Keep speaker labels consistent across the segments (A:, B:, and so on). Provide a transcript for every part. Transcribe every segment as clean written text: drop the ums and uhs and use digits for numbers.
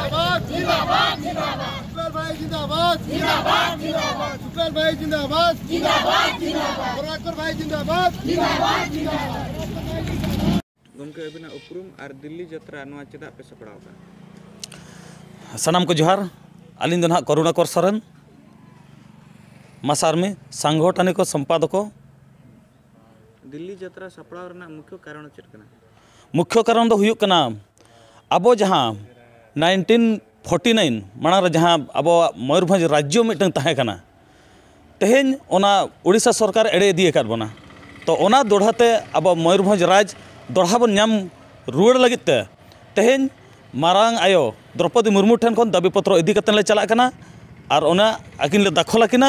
A: जिंदाबाद जिंदाबाद जिंदाबाद शुक्लाल भाई जिंदाबाद जिंदाबाद जिंदाबाद शुक्लाल भाई जिंदाबाद जिंदाबाद जिंदाबाद बराकर भाई जिंदाबाद जिंदाबाद जिंदाबाद
B: गमके अबिना उपरुम और दिल्ली यात्रा नवा चेदा पे सपड़ाव का
C: सनाम को जोहार आलिन दो करुणाकर सरन मास आर्मी सांगठनिक संपादक
B: दिल्ली यात्रा सपड़ाव रना मुख्य कारण चेद कना
C: मुख्य कारण दो हुयुक कना अब जहाँ 1949 माना जहाँ अब मयूरभंज राज्य मिटन तहे कना तेहेन ओना उड़ीसा सरकार एड़े दिए कर बना तो ओना दोढ़ाते अब मयूरभंज राज दोढ़ा बन नाम रुआड़ लगिते तेहेन मारांग आयो द्रौपदी मुर्मू ठेन खन दाबी पत्र इदी कतन ले चला कना और ओना आकिन ले दाखल आकिना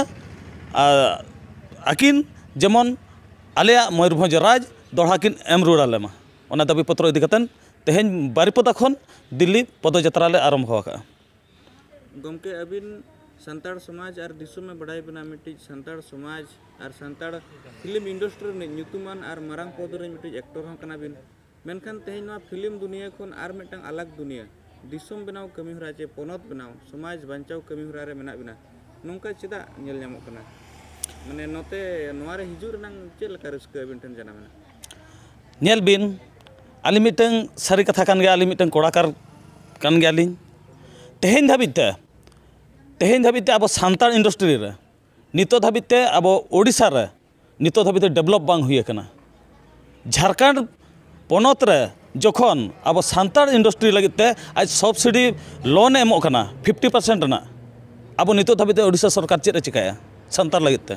C: आकिन जेमन आलिया मयूरभंज राज दोढ़ा किन एम रुआड़ लेमा ओना दाबी पत्र इदी कतन तेहेन बारिपदा खन दिल्ली पदयात्रा ले आरम्भ होका
B: गमके अबिन संताड़ समाज और दिसुम में बड़ाई बना मिट्टी संताड़ समाज और संताड़ फिल्म इंडस्ट्री ने ᱧᱩᱛᱩᱢᱟᱱ और मारांग पद रे मिट्टी एक्टर हों कना बिन मेनखान तेहेन नवा फिल्म दुनिया खन और मिटang अलग दुनिया दिसुम बनाव कमी हरा चे पोनत बनाव समाज बांचाव कमी हरा रे मेना बिना नोंका चेदा नेल ᱧᱟᱢᱚᱜ कना माने नोते नोआ रे हिजु रनांग चे लका रस्का बिन ठेन जाना मेना
C: नेल बिन आली मिटang सारी कथा कान गया आली मिटang कोड़ाकार कान गया लिंग तेहेन धाबिते अब सान्ताड़ इंडस्ट्री रे नितो धाबिते अब ओडिशा रे नितो धाबिते डेवलप बांग हुई कना झारखंड पोनत रे जखन अब सान्ताड़ इंडस्ट्री लगिते आज सब्सिडी लोन एमो कना 50% ना अब नितो धाबिते ओडिशा सरकार चेद चिकाया सान्ताड़ लगिते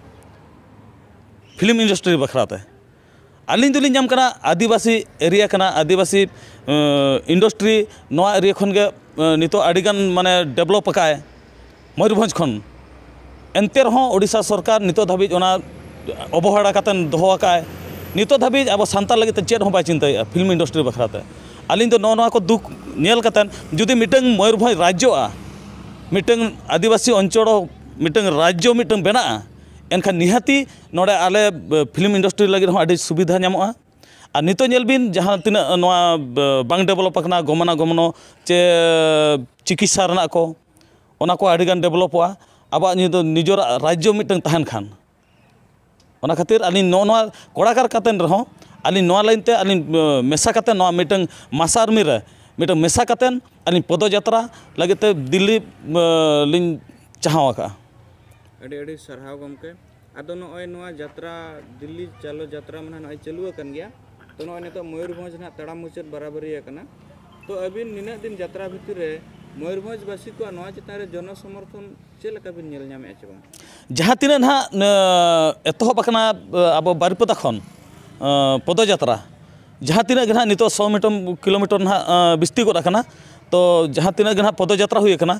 C: फिल्म इंडस्ट्री बखराते आलिन दुलिन जाम कना आदिवासी एरिया कना आदिवासी इंडस्ट्री नवा एरिया खन गे नितो आडिगान माने डेवलप काय मयूरभंज खन एनते रहो ओडिशा सरकार नितो धाबी ओना अवहेड़ा कातन दोहो काय नितो धाबी अब सान्ताड़ लगिते चेद हो बाय चिंताया फिल्म इंडस्ट्री बखराते आलिन दो नवा को दुख नेल कातन जुदी मिटंग मयूरभंज राज्योआ मिटंग आदिवासी अंचल मिटंग राज्य मिटंग बेना एनखान निहाती नोडे आले फिल्म इंडस्ट्री लगे आदि सुविधा नामोगा और नितो नेल बिन जहाँ तीना नोआ बांग डेवलप कना गमना गमनो चे चिकित्सा रना को ओना को आदिगान डेवलपवा अब निजर राज्य मिटंग तहन खान ओना खातिर आली नोआ कोड़ाकार कातेन रहो आली नोआ लाइनते आली मेसा कातेन नोआ मिटंग मास आर्मी रे मिटंग मेसा कातेन आली पदयात्रा लगिते दिल्ली लिन चाहवाका
B: अड़ी अड़ी सरहाव गमके आदो नोय नोआ यात्रा दिल्ली चालो यात्रा मन नोय चालू अकन गया तो नोय नेतो मयूरभंज ना तड़ाम मुचाद बराबरी अकना तो अबिन निना दिन यात्रा भितर रे मयूरभंज बासी को नोआ चितान रे जन समर्थन चे लका बिन नेल ᱧᱟᱢᱮ ᱟᱪᱮ बांग
C: जहाँ तीन ना एतहब अकना अब बारिपदा खन पदयात्रा जहाँ तीन गे ना नितो 100 किलोमीटर ना बिस्ती गोद अकना तो जहाँ तीन गे ना पदयात्रा हुई अकना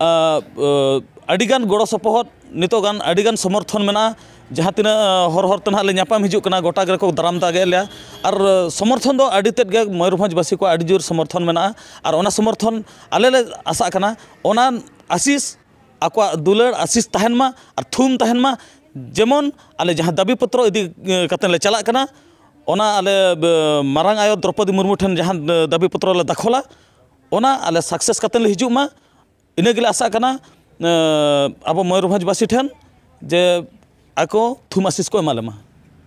C: आडिगान गड़ो सपोहद नितोगान आडिगान समर्थन मेना जहाँ तीन हर हर तना ले नापाम हिजुक कना गोटा गे को दाराम दागे लिया और समर्थन दो आडी तेद गे मयूरभंज बासी को आडी जोर समर्थन मेना और ओना समर्थन आले ले आशा कना ओना आशीष आको दुलर आशीष तहन मा और थुम तहन मा जेमन आले जहाँ दाबी पत्र इदी कतन ले चला कना ओना आले मारांग आयो द्रौपदी मुर्मू ठेन जहाँ दाबी पत्र ले दाखला ओना आले सक्सेस कतन ले हिजुक मा इने गिले आशा कना अब मयूरभंज बासी ठेन जे आको थुम आशीष को एमा लेमा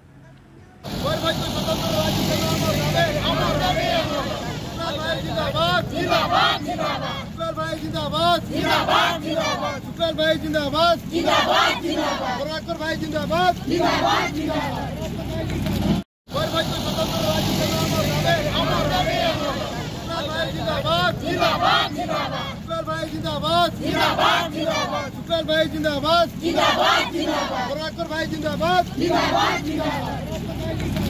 A: जिंदाबाद जिंदाबाद जिंदाबाद शुक्लाल भाई जिंदाबाद जिंदाबाद जिंदाबाद बराकर भाई जिंदाबाद जिंदाबाद जिंदाबाद भाई को स्वतंत्र राज्य के नाम और अमर रहे शुक्लाल भाई जिंदाबाद जिंदाबाद जिंदाबाद शुक्लाल भाई जिंदाबाद जिंदाबाद जिंदाबाद शुक्लाल भाई जिंदाबाद जिंदाबाद जिंदाबाद बराकर भाई जिंदाबाद जिंदाबाद जिंदाबाद